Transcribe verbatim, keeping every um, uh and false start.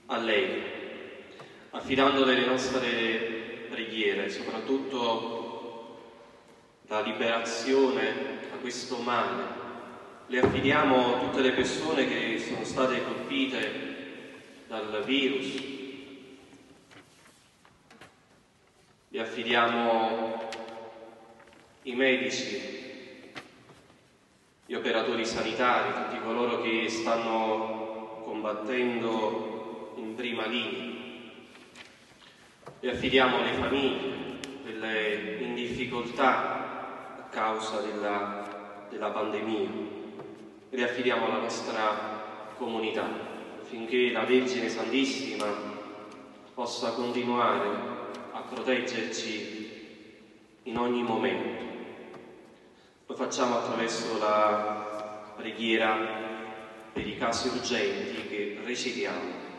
a lei, affidandole le nostre preghiere, soprattutto la liberazione da questo male. Le affidiamo tutte le persone che sono state colpite dal virus, le affidiamo i medici, gli operatori sanitari, tutti coloro che stanno combattendo in prima linea. Le affidiamo le famiglie, quelle in difficoltà a causa della, della pandemia. Le affidiamo la nostra comunità, affinché la Vergine Santissima possa continuare a proteggerci in ogni momento. Lo facciamo attraverso la preghiera per i casi urgenti che recitiamo.